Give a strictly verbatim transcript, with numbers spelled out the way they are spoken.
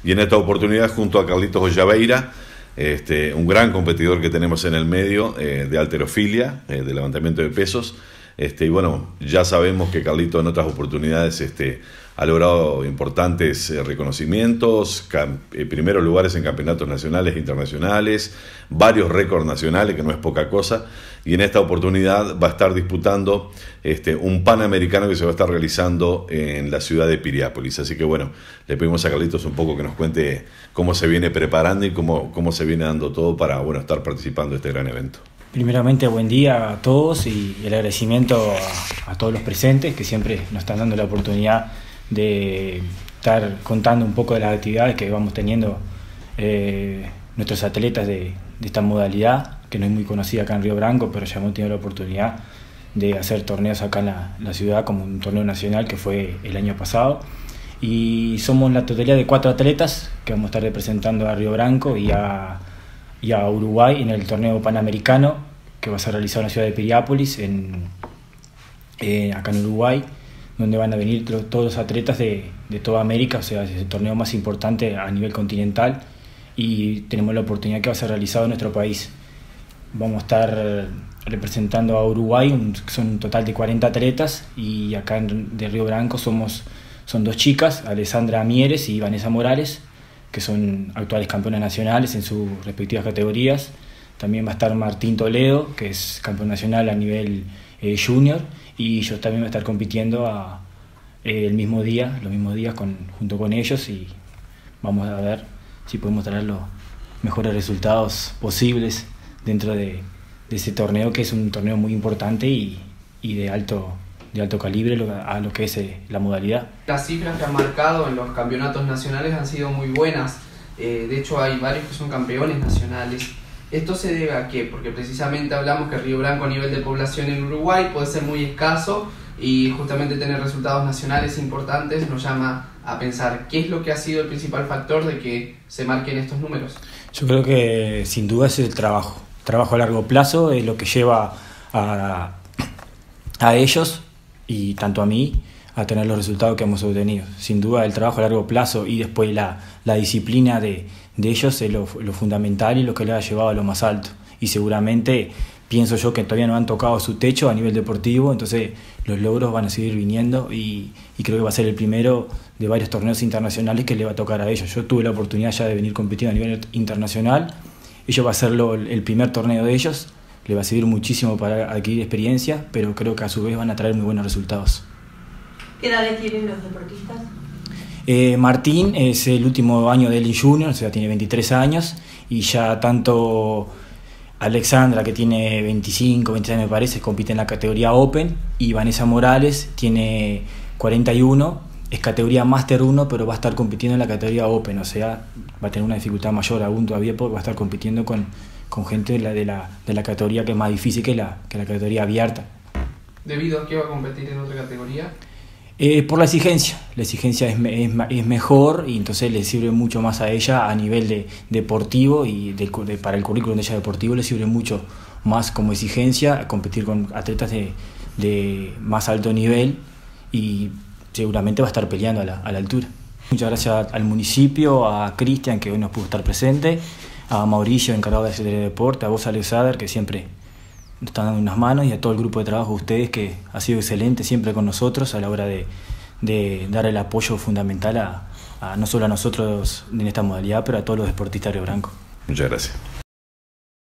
y en esta oportunidad junto a Carlitos Ollaveira, este, un gran competidor que tenemos en el medio eh, de halterofilia, eh, de levantamiento de pesos. Este, y bueno, ya sabemos que Carlito en otras oportunidades este, ha logrado importantes eh, reconocimientos, eh, primeros lugares en campeonatos nacionales e internacionales, varios récords nacionales, que no es poca cosa, y en esta oportunidad va a estar disputando este, un Panamericano que se va a estar realizando en la ciudad de Piriápolis. Así que bueno, le pedimos a Carlitos un poco que nos cuente cómo se viene preparando y cómo, cómo se viene dando todo para bueno, estar participando de este gran evento. Primeramente, buen día a todos y el agradecimiento a, a todos los presentes que siempre nos están dando la oportunidad de estar contando un poco de las actividades que vamos teniendo eh, nuestros atletas de, de esta modalidad, que no es muy conocida acá en Río Branco, pero ya hemos tenido la oportunidad de hacer torneos acá en la, la ciudad, como un torneo nacional que fue el año pasado. Y somos la totalidad de cuatro atletas que vamos a estar representando a Río Branco y a y a Uruguay en el torneo panamericano que va a ser realizado en la ciudad de Piriápolis, en, eh, acá en Uruguay, donde van a venir todos los atletas de, de toda América, o sea, es el torneo más importante a nivel continental y tenemos la oportunidad que va a ser realizado en nuestro país. Vamos a estar representando a Uruguay, un, son un total de cuarenta atletas y acá en, de Río Branco somos, son dos chicas, Alessandra Mieres y Vanessa Morales, que son actuales campeonas nacionales en sus respectivas categorías. También va a estar Martín Toledo, que es campeón nacional a nivel eh, junior, y yo también voy a estar compitiendo a, eh, el mismo día, los mismos días con, junto con ellos, y vamos a ver si podemos traer los mejores resultados posibles dentro de, de ese torneo, que es un torneo muy importante y, y de alto de alto calibre a lo que es eh, la modalidad. Las cifras que han marcado en los campeonatos nacionales han sido muy buenas, eh, de hecho hay varios que son campeones nacionales. ¿Esto se debe a qué? Porque precisamente hablamos que Río Branco a nivel de población en Uruguay puede ser muy escaso y justamente tener resultados nacionales importantes nos llama a pensar qué es lo que ha sido el principal factor de que se marquen estos números. Yo creo que sin duda es el trabajo, trabajo a largo plazo es lo que lleva a, a ellos y tanto a mí a tener los resultados que hemos obtenido. Sin duda el trabajo a largo plazo y después la, la disciplina de, de ellos es lo, lo fundamental y lo que les ha llevado a lo más alto. Y seguramente pienso yo que todavía no han tocado su techo a nivel deportivo, entonces los logros van a seguir viniendo y, y creo que va a ser el primero de varios torneos internacionales que le va a tocar a ellos. Yo tuve la oportunidad ya de venir compitiendo a nivel internacional, ellos va a ser lo, el primer torneo de ellos, le va a servir muchísimo para adquirir experiencia, pero creo que a su vez van a traer muy buenos resultados. ¿Qué edades tienen los deportistas? Eh, Martín es el último año de él en Junior, o sea, tiene veintitrés años, y ya tanto Alexandra, que tiene veinticinco, veintiséis me parece, compite en la categoría Open, y Vanessa Morales tiene cuarenta y uno, es categoría Master uno, pero va a estar compitiendo en la categoría Open, o sea, va a tener una dificultad mayor aún todavía porque va a estar compitiendo con, con gente de la, de, la, de la categoría que es más difícil que la, que la categoría abierta. ¿Debido a qué va a competir en otra categoría? Eh, por la exigencia, la exigencia es, es, es mejor y entonces le sirve mucho más a ella a nivel de, deportivo y de, de, para el currículum de ella deportivo le sirve mucho más como exigencia competir con atletas de, de más alto nivel y seguramente va a estar peleando a la, a la altura. Muchas gracias al municipio, a Cristian que hoy nos pudo estar presente, a Mauricio encargado de la Secretaría de Deporte, a vos Alexander que siempre nos están dando unas manos y a todo el grupo de trabajo de ustedes que ha sido excelente siempre con nosotros a la hora de, de dar el apoyo fundamental a, a no solo a nosotros en esta modalidad, pero a todos los deportistas de Río Branco. Muchas gracias.